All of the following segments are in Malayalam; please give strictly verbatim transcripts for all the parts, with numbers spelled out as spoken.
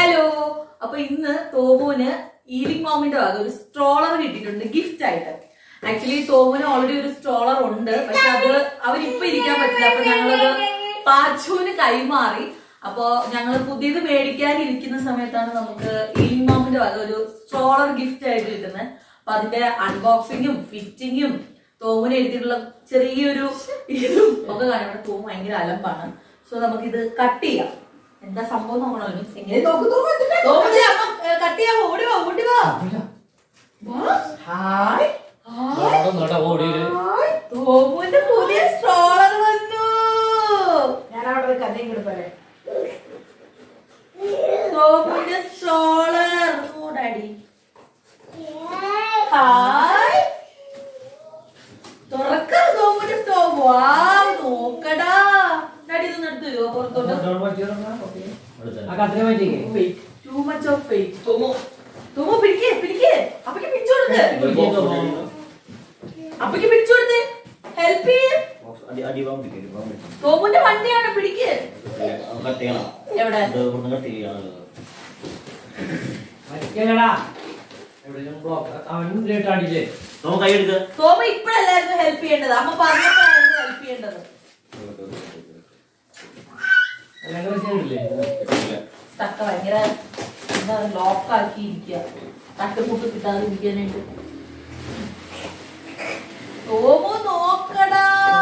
ഹലോ, അപ്പൊ ഇന്ന് തോമുന് ഈലിംഗ്മോമിന്റെ വക ഒരു സ്ട്രോളർ കിട്ടിയിട്ടുണ്ട് ഗിഫ്റ്റ് ആയിട്ട്. ആക്ച്വലി തോമുന് ഓൾറെഡി ഒരു സ്ട്രോളർ ഉണ്ട്, പക്ഷെ അത് അവരിപ്പൊ ഇരിക്കാൻ പറ്റില്ല. അപ്പൊ ഞങ്ങളത് പാച്ചുവിന് കൈമാറി. അപ്പൊ ഞങ്ങള് പുതിയത് മേടിക്കാനിരിക്കുന്ന സമയത്താണ് നമുക്ക് ഈലിംഗ്മോമിന്റെ വക ഒരു സ്ട്രോളർ ഗിഫ്റ്റ് ആയിട്ട് കിട്ടുന്നത്. അപ്പൊ അതിന്റെ അൺബോക്സിങ്ങും ഫിറ്റിങ്ങും തോമുന് എഴുതിയിട്ടുള്ള ചെറിയൊരു ഇതും ഒക്കെ കാണുമ്പോൾ തോമു ഭയങ്കര അലമ്പാണ്. സോ നമുക്കിത് കട്ട് ചെയ്യാം. എന്താ സംഭവം നോക്കണല്ലോ. എങ്ങനെ കട്ട് ചെയ്യാമോ? ഓടി വാ, ഓടി വാ. ഹായ്, തോമുന്റെ പുതിയ സ്ട്രോളർ വന്നു. ഞാൻ അവിടെ കഥയും കൂടെ പറയാം. തോമുന്റെ സ്ട്രോളർ. Oh daddy, hi. തുറക്കാം തോമുന്റെ സ്റ്റോ. വാവ്, നോക്കടാ. ഡാഡി ഇതൊന്നും എടുത്തു തരുമോ പുറത്തോട്ട്? Too much of weight. തോമു, തോമു പിടിക്കേ, പിടിക്കേ. അപ്പക്ക് പിടിച്ചു കൊടുത്ത്, അപ്പക്ക് പിടിച്ചു കൊടുത്ത്. ഹെൽപ്പ് ചെയ്യേ. തോമുന്റെ വണ്ടിയാണ്, പിടിക്കേ. എവിടെ? തോമ ഇപ്പഴല്ലായിരുന്നു ഹെൽപ്പ് ചെയ്യേണ്ടത്, അമ്മ പറഞ്ഞപ്പോഴായിരുന്നു ഹെൽപ്പ് ചെയ്യേണ്ടത്. തക്ക ഭയങ്കര എന്താ ലോക്കാക്കി ഇരിക്കുക, തട്ടുമുട്ട് കിട്ടാതെ ഇരിക്കാനായിട്ട്. തോമു നോക്കടാ.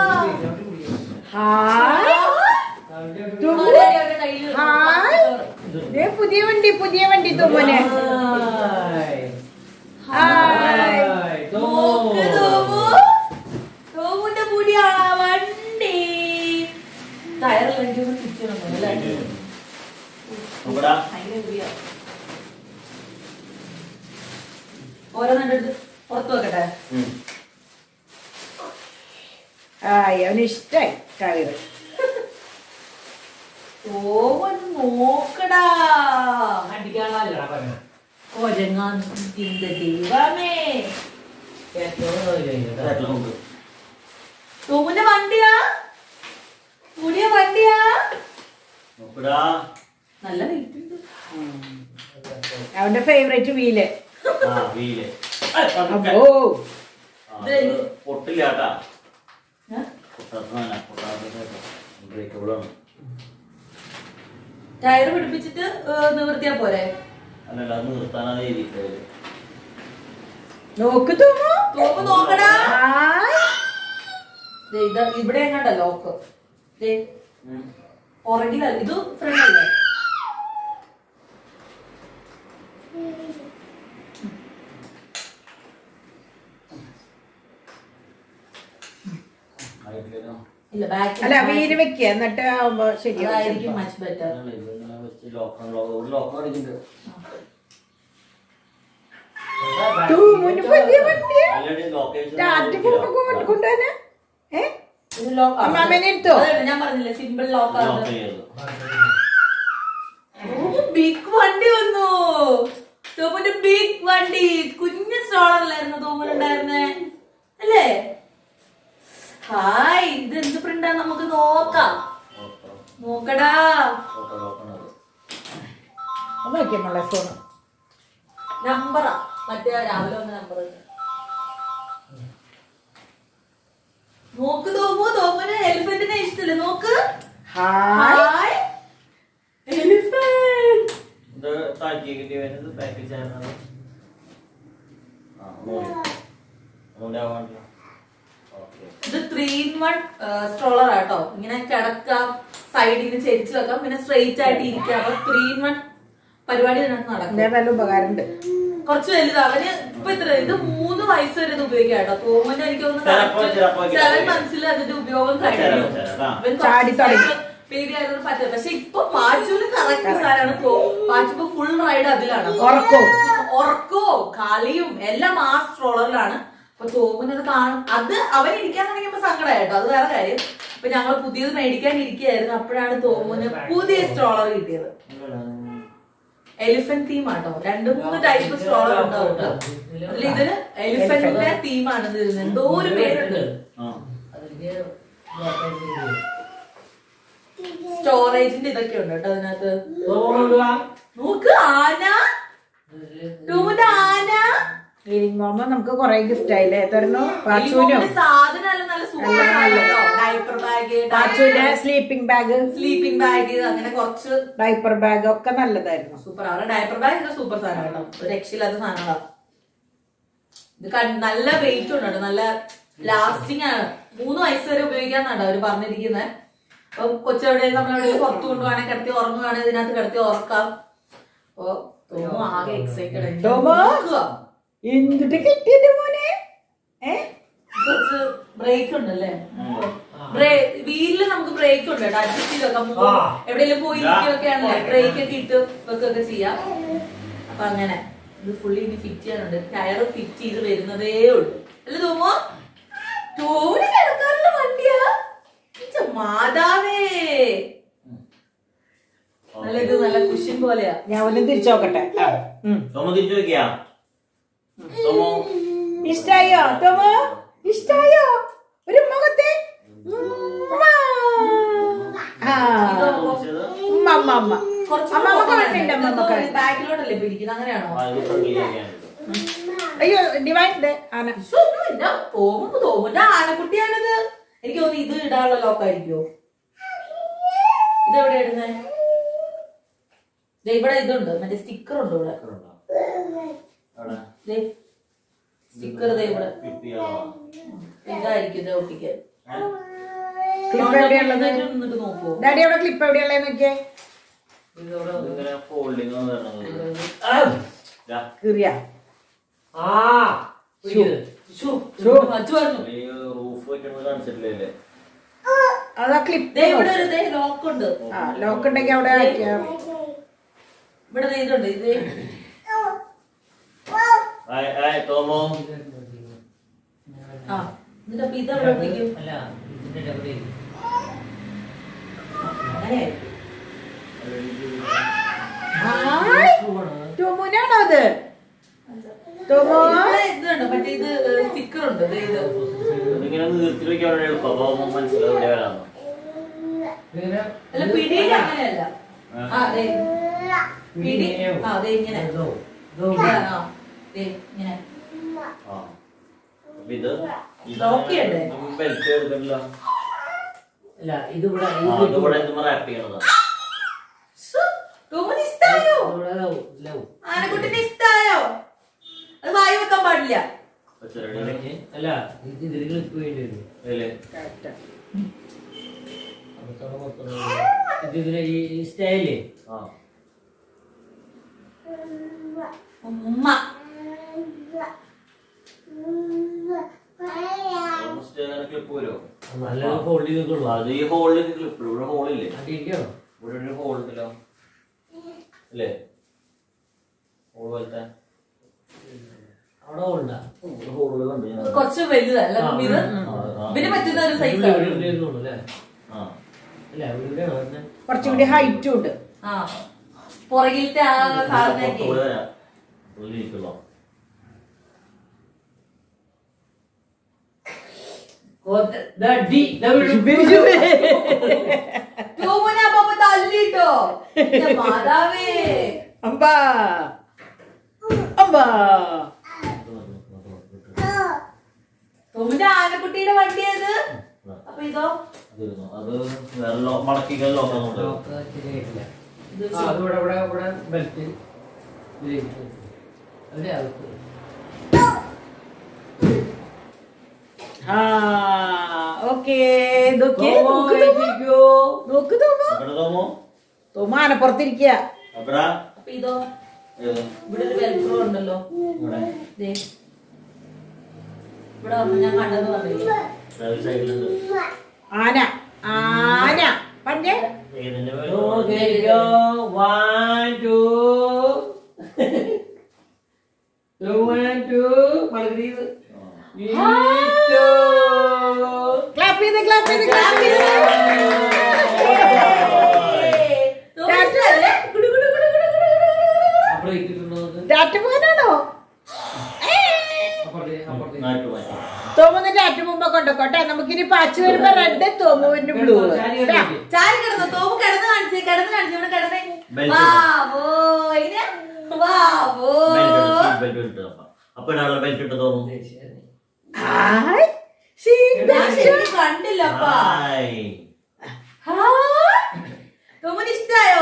പുതിയ വണ്ടി, പുതിയ വണ്ടി തോമോനെ. തോമുന്റെ പുതിയ വണ്ടി. ടയർ വണ്ടി ഒന്ന് തിരിച്ചു ഓരോന്നെടുത്ത് പുറത്തു വെക്കട്ടെ. അവന് ഇഷ്ടായി ടയർ. ഓവൻ നോക്കടാ. കൊരങ്ങാന്റെ ദൈവമേ. തോമുന്റെ വണ്ടിയാ, പുതിയ വണ്ടിയാ. നല്ല വെയിറ്റ് ഉണ്ട്. അവന്റെ ഫേവറേറ്റ് വീല്. പൊട്ടില്ലാട്ടാ, ടയർ പിടിപ്പിച്ചിട്ട് നിവർത്തിയാ പോരെ? അല്ലല്ല, അത് നിർത്താനേ. നോക്ക് തോമു, തോമു നോക്കടാ. ഇവിടെ എങ്ങാണ്ട ലോക്ക്. പുറകിലല്ല, ഇത് ഫ്രണ്ടല്ലേ? അല്ല വീല് വെക്ക, എന്നിട്ട് ആവുമ്പോ ശരിയായിരിക്കും. Much better. ഞാൻ പറഞ്ഞില്ലേ സിമ്പിൾ ലോക്കാണ്. ബിഗ് വണ്ടി വന്നു. തോമുന്റെ ബിഗ് വണ്ടി. കുഞ്ഞു സ്ട്രോളറിലായിരുന്നു തോമുനുണ്ടായിരുന്നേ അല്ലേ? ഹായ്, ഇത് എന്ത് പ്രിന്റാ നമുക്ക് നോക്കാം. നോക്കടാ. നമ്പറാ, മറ്റേ രാവിലെ വന്ന നമ്പർ. നോക്ക് തോമു, തോമുന് എലിഫന്റിനെ ഇഷ്ടല്ലേ? നോക്ക്. Hi, elephant. ഇത് ത്രീ ഇൻ വൺ സ്ട്രോളർ ആട്ടോ. ഇങ്ങനെ കിടക്കാം, സൈഡിന് ചെരിച്ചു വെക്കാം, പിന്നെ സ്ട്രെയിറ്റ് ആയിട്ട് ഇരിക്കാം. അപ്പൊ ത്രീ ഇൻ വൺ പരിപാടി ഇതിനകത്ത് നടക്കും. നല്ല ഉപകാരമുണ്ട്. കുറച്ച് വലുത്. അവന് ഇപ്പൊ ഇത്ര ഇത് മൂന്ന് വയസ്സ് വരെ ഇത് ഉപയോഗിക്കാം കേട്ടോ. തോമന് എനിക്ക് തോന്നുന്നു സെവൻ മന്ത്സിൽ അതിന്റെ ഉപയോഗം കഴിഞ്ഞു. പേടിയായിരുന്നു പറ്റില്ല. പക്ഷെ ഇപ്പൊ പാച്ചുവിന് കറക്റ്റ് സാധനമാണ്. പാച്ചു ഫുൾ റൈഡ് അതിലാണ്. ഉറക്കോ കളിയും എല്ലാം ആ സ്ട്രോളറിലാണ്. അപ്പൊ തോമുന്നത് കാണും. അത് അവൻ ഇരിക്കാൻ തുടങ്ങിയപ്പോ സങ്കടമായിട്ടോ, അത് വേറെ കാര്യം. അപ്പൊ ഞങ്ങൾ പുതിയത് മേടിക്കാൻ ഇരിക്കുകയായിരുന്നു. അപ്പോഴാണ് തോമുന് പുതിയ സ്ട്രോളർ കിട്ടിയത്. എലിഫന്റ് തീം ആട്ടോ. രണ്ടു മൂന്ന് ടൈപ്പ് സ്ട്രോളർ ഉണ്ടാവും കേട്ടോ. അതിൽ ഇതിന് എലിഫന്റിന്റെ തീമാണ്. എന്തോ ഒരു പേരുണ്ട്. സ്റ്റോറേജിന്റെ ഇതൊക്കെ ഉണ്ട് കേട്ടോ അതിനകത്ത്. നോക്ക് ആന, ടൂമിന്റെ ആന. ഈലിംഗ് മോം നമുക്ക് കൊറേ ഗിഫ്റ്റ് ആയില്ലേ? തരുന്നു പാച്ചുവിനും സാധനം നല്ല സൂപ്പർ ഡൈപ്പർ ബാഗ്, പാച്ചുവിന്റെ സ്ലീപ്പിംഗ് ബാഗ്, സ്ലീപ്പിംഗ് ബാഗ്, അങ്ങനെ കുറച്ച് ഡൈപ്പർ ബാഗ് ഒക്കെ നല്ലതായിരുന്നു. സൂപ്പർ. അവരുടെ ഡൈപ്പർ ബാഗ് സൂപ്പർ സാധനം കേട്ടോ, ഒരു രക്ഷയില്ലാത്ത സാധനങ്ങളാണ്. ഇത് നല്ല വെയിറ്റ് ഉണ്ട് കേട്ടോ, നല്ല ലാസ്റ്റിംഗ് ആണ്. മൂന്ന് വയസ്സ് വരെ ഉപയോഗിക്കാന്നാണ് അവര് പറഞ്ഞിരിക്കുന്നത്. അപ്പൊ കൊച്ചെവിടെ നമ്മളെവിടെ പുറത്തു കൊണ്ടുപോകാണെങ്കിൽ കിടത്തി ഉറങ്ങുകയാണെങ്കിൽ ഇതിനകത്ത് കിടത്തി ഉറക്കാം. അപ്പൊ തോമു ആകെ എക്സൈറ്റഡ്. എന്തിട്ട് കിട്ടിയത് മോനെ? കുറച്ച് ബ്രേക്ക് ഉണ്ടല്ലേ, വീലില് നമുക്ക് ബ്രേക്ക് ഉണ്ട് കേട്ടോ, അഡ്ജസ്റ്റ് ചെയ്ത് വെക്കാം. എവിടെയെങ്കിലും പോയി ഇരിക്കുകയൊക്കെ ആണല്ലേ ബ്രേക്ക് ഒക്കെ ഇട്ട് വെക്കുകയൊക്കെ ചെയ്യാം. അപ്പൊ അങ്ങനെ ഇത് ഫുള്ളി ഇനി ഫിറ്റ് ചെയ്യാനുണ്ട്. ടയർ ഫിറ്റ് ചെയ്ത് വരുന്നതേ ഉള്ളൂ അല്ലേ തോമോ? തോമന് കിടക്കാറുള്ള വണ്ടിയാ മാതാവേ. നല്ല ഇത് നല്ല കുഷ്യൻ പോലെയാ. ഞാൻ ഒന്നും തിരിച്ചു നോക്കട്ടെ. ഇഷ്ടായോ തോമോ? ഇഷ്ടായോ? ഒരു മുഖത്തെ ബാക്കിലോട്ടല്ലേ പിടിക്കുന്നത്, അങ്ങനെയാണോ? അയ്യോ ഡിവൈൻഡ് ആന. തോമുമ്പോ തോമുന്റെ ആനക്കുട്ടിയാണിത്. എനിക്ക് തോന്നുന്നു ഇത് ഇടാനുള്ള ലോക്കായിരിക്കോ? ഇതെവിടെ ഇടുന്നേ? ഇവിടെ ഇതുണ്ട്, മറ്റേ സ്റ്റിക്കർ ഉണ്ട് ഇവിടെ. സ്റ്റിക്കർ ഇവിടെ ഇതായിരിക്കും ഇത് ഒട്ടിക്കാൻ. ക്ലിപ്പ് എവിടെയുള്ളത്? നോക്കൂ ഡാഡി അവിടെ ക്ലിപ്പ് എവിടെയുള്ളത് നോക്കിയേ. കീറിയ അതാ ക്ലിപ്പ്. ഇവിടെ ലോക്ക് ഉണ്ട്. ആ ലോക്ക് ഉണ്ടെങ്കിൽ അവിടെ ഇവിടെ ഇതുണ്ട്. ഇത് ആ എന്നിട്ട് അപ്പൊ ഇതവിടെ ഒട്ടിക്കും. അങ്ങനെയായിരിക്കും. ടോമോനാണോ അത്? ടോമോ ഇതുണ്ട് മറ്റേ ഇത് സ്റ്റിക്കർ ഉണ്ട്. ഇത് അല്ല പിടിയിൽ അങ്ങനെയല്ല. ആ അതെ പിടി. ആ അതെ ഇങ്ങനെ ഇങ്ങനെ നോക്കിയണ്ടേ? ആനക്കുട്ടിനെ ഇഷ്ടായോ? അത് വായി വെക്കാൻ പാടില്ല. അല്ല ഇത് ഇതിൽ ക്ലിപ്പ് വേണ്ടി വരും. ഇതിലെ ഈ സ്റ്റൈല് ഉമ്മ നല്ല ഹോൾഡ് ചെയ്തിട്ടുള്ളൂ. അത് ഈ ഹോളിൽ ക്ലിപ്പ് ഇവിടെ ഹോളില്ലേ? അടിക്കോ? ഇവിടെ ഒരു ഹോൾ ഉണ്ടല്ലോ അല്ലേ? ഹോൾ പോലത്തെ അവിടെ ഹോൾണ്ടാ? ഹോളുകളുണ്ട്. കുറച്ച് വലുതല്ല ഇത്, ഇതിന് പറ്റുന്ന ഒരു സൈസ്. കുറച്ചും കൂടി ഹൈറ്റും ഉണ്ട്. ആ പുറകിലത്തെ ആ സാധനമൊക്കെ തല്ലിട്ടോ മാതാവേ. അമ്പാ അമ്പാ തോമിന്റെ ആനക്കുട്ടിയുടെ വണ്ടിയത്. അപ്പൊ ഇതോ അത് മടക്കിക്കാൻ ലോക്കുന്നുണ്ട്. ആ ഓക്കേ. നോക്ക് തോമോ, തോമോ ആനപ്പുറത്തിരിക്കുക. അപ്പൊ ഇതോ ഇവിടെ ഒരു വെൽക്രോ ഉണ്ടല്ലോ. ഇവിടെ വന്ന് ഞാൻ കണ്ടെന്ന് പറഞ്ഞില്ലേ ആന ആന പണ്ടേ ക്ലാപ്പ് ചെയ്ത് ക്ലാപ്പ് ചെയ്ത് ക്ലാപ്പ് ചെയ്ത്. ടാറ്റ പോകാനാണോ? തോമുന്ന് ടാറ്റ മുമ്പ് കൊണ്ടോട്ടെ. നമുക്കിനി പാച്ചു വരുമ്പോ റെഡ്, തോമുവിന് ബ്ലൂ. ചാരി കിടന്നു. തോമു കിടന്ന് കാണിച്ചേ, കിടന്ന് കാണിച്ചു. ഇവിടെ കിടന്നേ. വാവോ ഇങ്ങനെ വാവോ. അപ്പൊ ബെൽറ്റ് ഇട്ട് തോന്നും. കണ്ടില്ലപ്പാ. തോമുന് ഇഷ്ടായോ?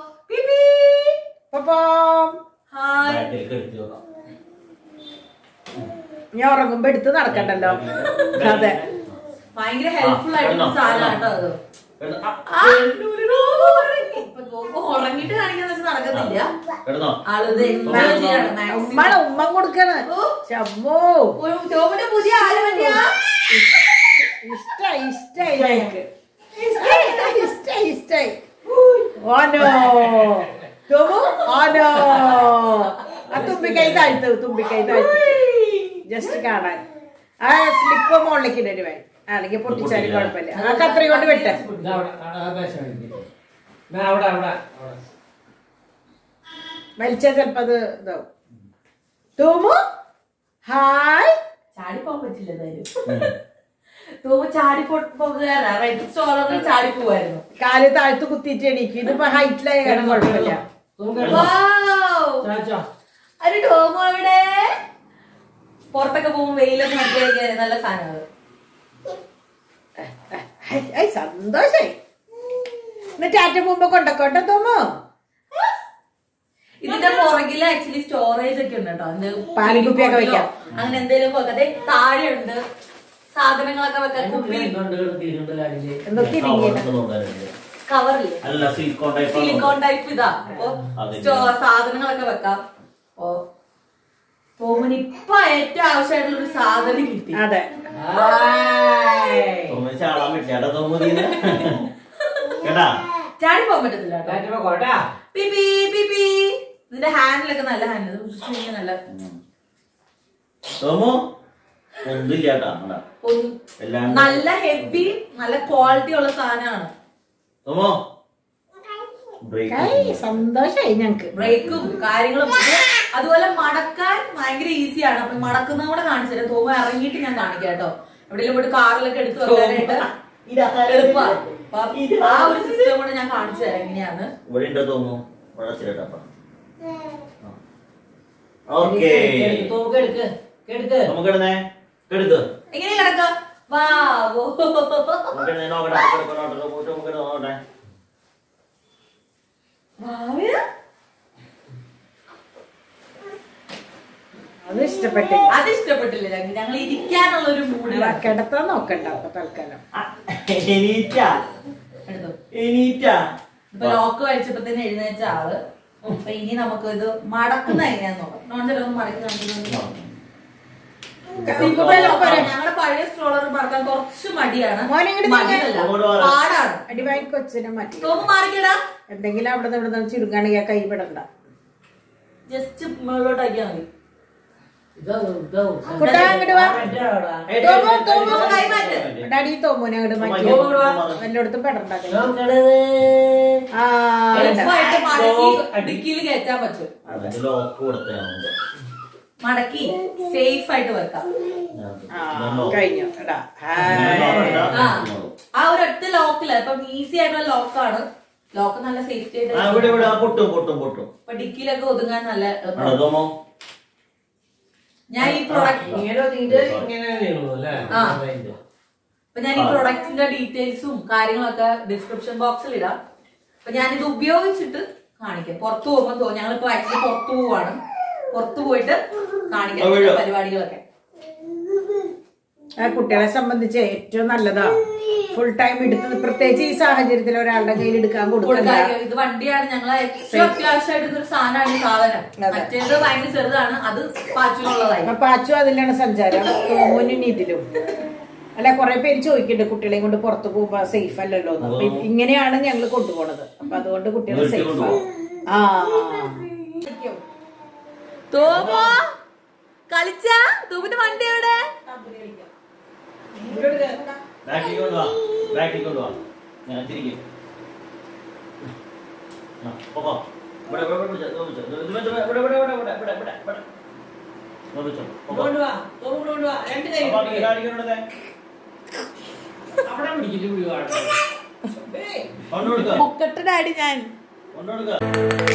ഞാൻ ഉറങ്ങുമ്പോ എടുത്ത് നടക്കണ്ടല്ലോ. അതെ, ഭയങ്കര ഹെൽപ്ഫുൾ ആയിട്ടുള്ള സാധനം കേട്ടോ അത്. ഉറങ്ങിട്ട് കാണിക്കാന്ന് വെച്ചാൽ നടക്കുന്നില്ല. ഉമ്മ ഉമ്മ കൊടുക്കണ്. തോമിന്റെ പുതിയ ആലുമന്യാ ഇഷ്ടായി ഇഷ്ടായി ഞങ്ങക്ക്. ഇഷ്ടായി ഇഷ്ടായി. ഓനോ തോമു ഓനോ. ആ തുമ്പിക്കൈ താഴ്ത്തു, തുമ്പിക്കൈ താഴ്ത്തു ജസ്റ്റ് കാണാൻ. ആ സ്ലിപ്പ് മുകളിലേക്ക് ഇടരുവേ, അല്ലെങ്കിൽ പൊട്ടിച്ചാലും കുഴപ്പമില്ല. ആ കത്രി കൊണ്ട് വിട്ടേ. വലിച്ചാ ചെലപ്പോ അത് ഇതാവും. തോമു ഹായ്. ചാടി പോകാൻ പറ്റില്ല എന്തായാലും. തോമു ചാടി പോകുകയാണ്. റെഡ് സ്റ്റോളറിൽ ചാടി പോവായിരുന്നു. കാല് താഴ്ത്തു കുത്തിയിട്ട് എണീക്കും. ഇതിപ്പോ ഹൈറ്റിലായ കാരണം കുഴപ്പമില്ല. ഒരു ടോമു അവിടെ പുറത്തൊക്കെ പോകുമ്പോ വെയിലൊക്കെ നട്ട് നല്ല സാധനങ്ങൾ. സന്തോഷായി. ടാറ്റ പോകുമ്പോ കൊണ്ടോട്ടെ തോമോ. ഇതിന്റെ പുറകില് ആക്ച്വലി സ്റ്റോറേജ് ഒക്കെ ഉണ്ട് കേട്ടോ. പാലിക്കുപ്പിയൊക്കെ വെക്കാം, അങ്ങനെ എന്തെങ്കിലും വെക്കാതെ. താഴെ ഉണ്ട് സാധനങ്ങളൊക്കെ വെക്കാൻ. എന്തൊക്കെ കവറില്ലേ സിലിക്കോൺ ടൈപ്പ് ഇതാ. അപ്പൊ സാധനങ്ങളൊക്കെ വെക്കാം. ഓ തോമന് ഇപ്പൊ ഏറ്റവും ആവശ്യമായിട്ടുള്ള ഒരു സാധനം കിട്ടി. അതെ, ചാടി പോകാൻ പറ്റത്തില്ല. പിപി പിപി. ഇതിന്റെ ഹാൻഡിലൊക്കെ നല്ല ഹാൻഡിൽ, നല്ല നല്ല ഹെവി നല്ല ക്വാളിറ്റി ഉള്ള സാധനമാണ്. സന്തോഷായി ഞങ്ങക്ക്. ബ്രേക്കും കാര്യങ്ങളും അതുപോലെ മടക്കാൻ ഭയങ്കര ഈസിയാണ്. അപ്പൊ മടക്കുന്ന കൂടെ കാണിച്ചു തരാം. തോമ ഇറങ്ങിയിട്ട് ഞാൻ കാണിക്കാം കേട്ടോ. എവിടെയെങ്കിലും പോയിട്ട് കാറിലൊക്കെ എടുത്ത് വെക്കാനായിട്ട് എളുപ്പമാണ്. ആ ഒരു സിസ്റ്റം കൂടെ ഞാൻ കാണിച്ചു തരാം എങ്ങനെയാന്ന്. എങ്ങനെ കിടക്ക. വാവോ അത് ഇഷ്ടപ്പെട്ടില്ല. അത് ഇഷ്ടപ്പെട്ടില്ല. ഞങ്ങൾ ഇരിക്കാനുള്ള ഒരു മൂഡിൽ കിടത്താൻ നോക്കണ്ട അപ്പൊ തൽക്കാലം. ഇപ്പൊ ലോക്ക് കഴിച്ചപ്പോ തന്നെ എഴുന്നേച്ച ആള്. അപ്പൊ ഇനി നമുക്ക് ഇത് മടക്കുന്ന എങ്ങനെയാന്ന് നോക്കാം. നോൺ ചെലവ് മടക്കി കാണിക്കുന്നത്. ഞങ്ങളുടെ പഴയ സ്ട്രോളർ മടക്കാൻ കുറച്ച് മടിയാണ്, പാടാണ്. അടിവായി കൊച്ചിനെ മാറ്റി തോമു മാറിക്കടാ. എന്തെങ്കിലും അവിടെ നിന്ന് ഇവിടെ ചുരുങ്ങാണെങ്കിൽ കൈ വിടണ്ട. ജസ്റ്റ് മുകളിലോട്ടാക്കിയാ മതി. ഡാഡി തോമോനെ അങ്ങോട്ട് മാറ്റി എല്ലായിടത്തും പെടണ്ട. ഡിക്കിയിൽ കയറ്റാൻ പറ്റും. മടക്കി സേഫ് ആയിട്ട് വെക്കാം. കഴിഞ്ഞു. ആ ഒരു ഒറ്റ ലോക്കില്ല. ഇപ്പം ഈസി ആയിട്ടുള്ള ലോക്കാണ്. ലോക്ക് നല്ല സേഫ്റ്റി ആയിട്ട് ഡിക്കിയിലൊക്കെ ഒതുങ്ങാൻ നല്ല. ഞാൻ ഈ പ്രൊഡക്റ്റ് അപ്പൊ ഞാൻ ഈ പ്രൊഡക്റ്റിന്റെ ഡീറ്റെയിൽസും കാര്യങ്ങളൊക്കെ ഡിസ്ക്രിപ്ഷൻ ബോക്സിൽ ഇടാം. അപ്പൊ ഞാനിത് ഉപയോഗിച്ചിട്ട് കാണിക്കാം. പുറത്തു പോകുമ്പോ ഞങ്ങളിപ്പോ ആക്ച്വലി പുറത്തു പോവാണ്. പുറത്തു പോയിട്ട് കാണിക്കാം പരിപാടികളൊക്കെ. ആ കുട്ടികളെ സംബന്ധിച്ച് ഏറ്റവും നല്ലതാ. ഫുൾ ടൈം എടുത്ത് പ്രത്യേകിച്ച് ഈ സാഹചര്യത്തിൽ ഒരാളുടെ കയ്യിൽ എടുക്കാൻ കൊടുക്കാം. ഇത് വണ്ടിയാണ്. ഞങ്ങളെ ഏറ്റവും അത്യാവശ്യമായിട്ട് ഒരു സാധനമാണ് ഈ സാധനം. മറ്റേത് ഭയങ്കര ചെറുതാണ്. അത് പാച്ചുള്ളതായി. പാച്ചു അതിലാണ് സഞ്ചാരം. തോമുനും ഇതിലും അല്ല. കുറെ പേര് ചോദിക്കുന്നുണ്ട് കുട്ടികളെയും കൊണ്ട് പുറത്തു പോകുമ്പോ സേഫ് അല്ലല്ലോ എന്ന്. അപ്പൊ ഇങ്ങനെയാണ് ഞങ്ങൾ കൊണ്ടുപോണത്. അപ്പൊ അതുകൊണ്ട് കുട്ടികൾ സേഫ്. ആ തോമോ കളിച്ച തോമിന്റെ വണ്ടി എവിടെ? അവിടെ പിടിക്കില്ല കൊണ്ടുകൊടുക്ക മുക്കട്ട് ഡാഡി ഞാൻ കൊണ്ടുകൊടുക്ക